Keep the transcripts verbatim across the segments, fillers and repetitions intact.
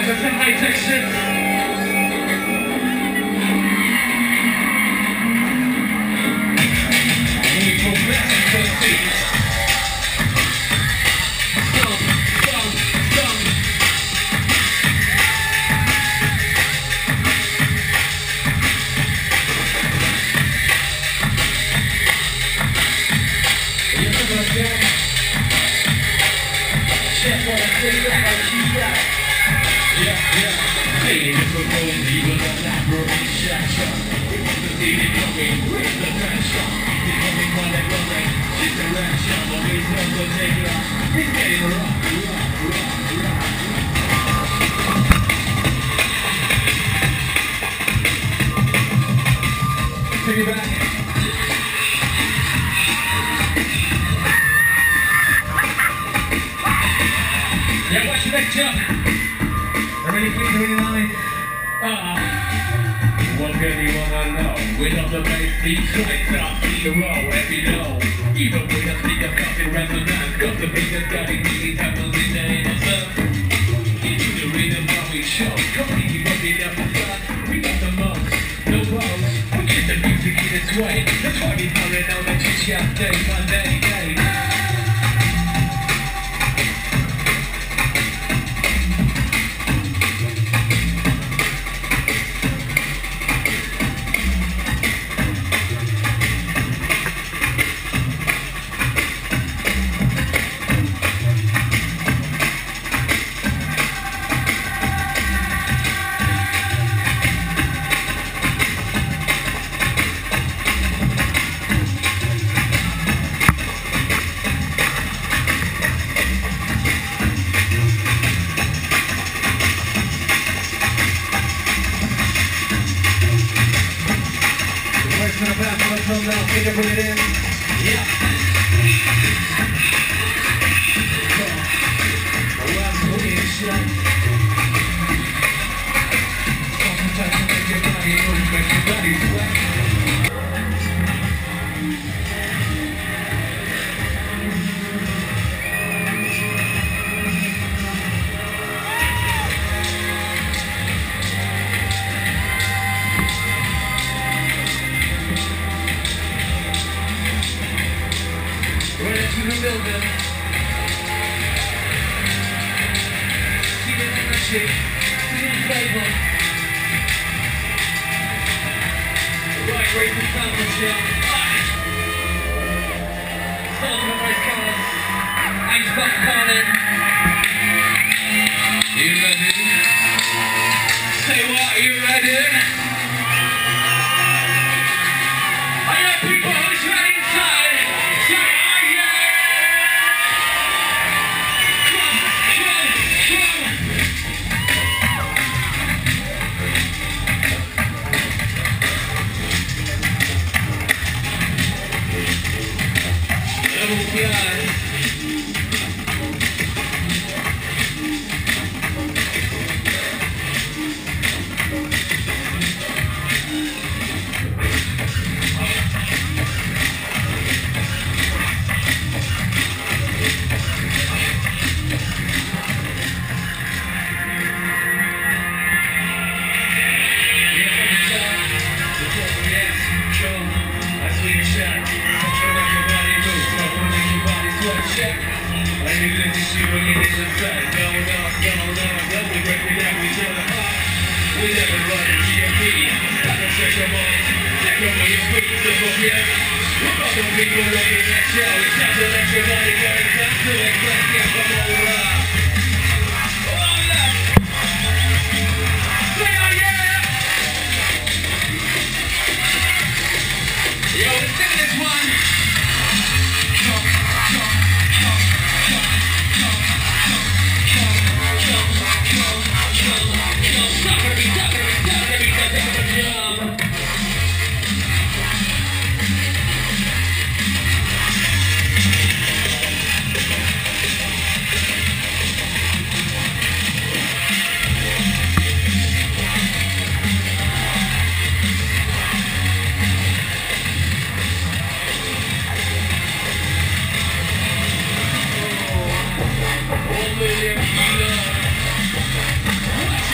Welcome to high tech shit. We progress and proceed. Dumb, dumb, dumb. You never get check what I say, what I keep that. Yeah, yeah. Hey, in the room, even a library shatter. The city coming, raise the pressure. The only one that goes right, is the direction. Always knows the taker. He's getting rock, rock, rock, rock. Take it back. Yeah, watch the next jump. Ready, please, ready, line. Ah. What can you wanna know? Without the bass beats, lights out, zero, every low. Even with a speaker cutting resonance, got the beat that's got it, needing happens in the innocence. Into the rhythm how we show. Completely rocking up the front. We got the most, no pose. We get the music in its way. The party pouring out the chit-chat day by day, day. Come now, take it, bring it in. Yeah. Come on. Around the hoodie and shit. Concentrate to make your body move, make your body sweat. To the building. See the energy, see the flavor. Right, raise the temperature. Start to the race cars. Ice buck calling. You ready? Say what, you ready? Are you people who's ready inside? Say yeah. We never run in G M P. I don't stretch your mind. Check on your feet, simple, yeah. We're not the people looking at you. It's time to let your body go. It's time to express, yeah, come over. Oh, left. Say oh, yeah. Yo, let's take this one. Jump, jump, jump, jump, jump, jump, jump, jump, jump, jump, jump, stop it, stop it, stop it, stop it, jump. One million kilos.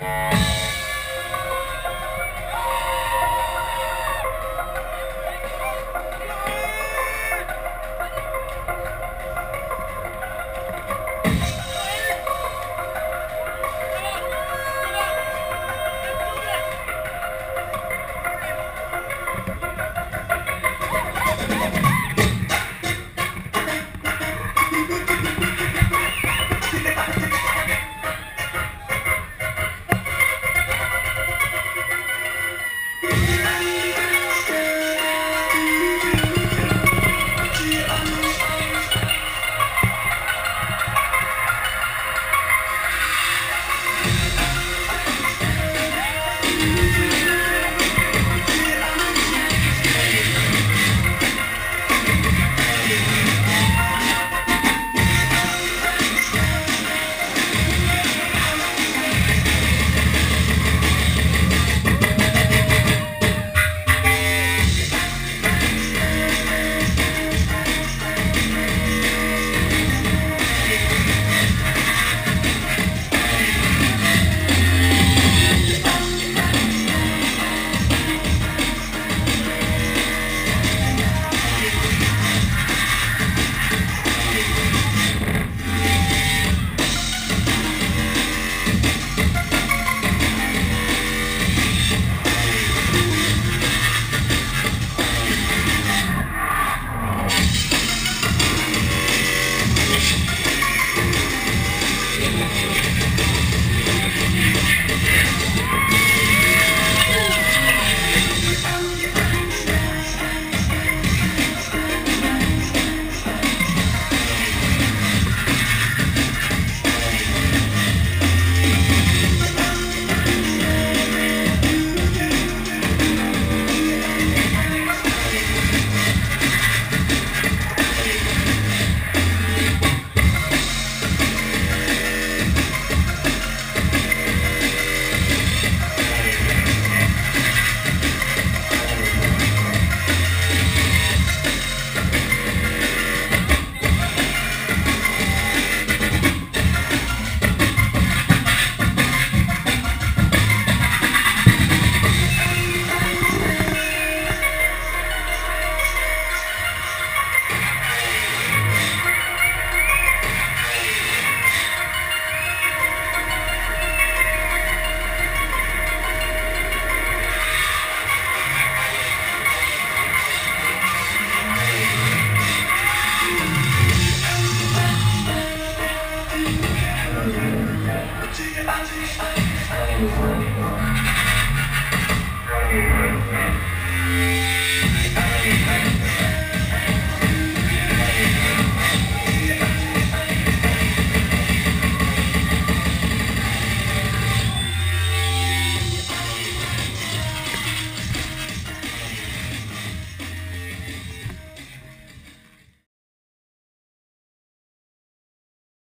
Bye.